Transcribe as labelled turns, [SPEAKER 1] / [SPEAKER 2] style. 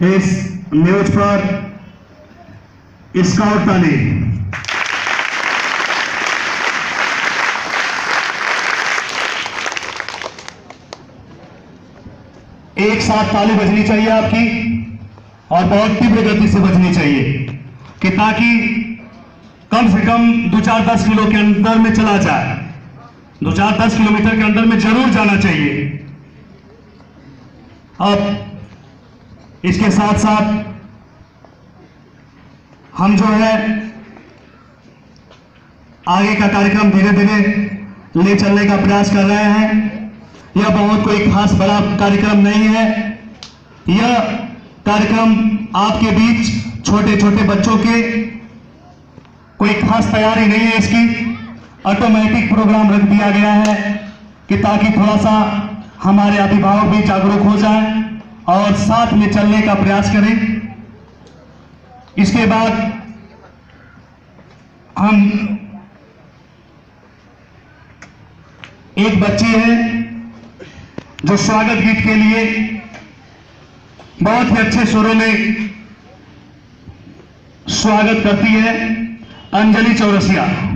[SPEAKER 1] इस न्यूज पर स्काउट ताली। एक साथ ताली बजनी चाहिए आपकी और बहुत तीव्र गति से बजनी चाहिए कि ताकि कम से कम 2-4-10 किलो के अंदर में चला जाए। 2-4-10 किलोमीटर के अंदर में जरूर जाना चाहिए। अब इसके साथ साथ हम जो है आगे का कार्यक्रम धीरे धीरे ले चलने का प्रयास कर रहे हैं। यह बहुत कोई खास बड़ा कार्यक्रम नहीं है। यह कार्यक्रम आपके बीच छोटे छोटे बच्चों के कोई खास तैयारी नहीं है। इसकी ऑटोमेटिक प्रोग्राम रख दिया गया है कि ताकि थोड़ा सा हमारे अभिभावक भी जागरूक हो जाएं और साथ में चलने का प्रयास करें। इसके बाद हम एक बच्ची है जो स्वागत गीत के लिए बहुत ही अच्छे सुरों में स्वागत करती है, अंजलि चौरसिया।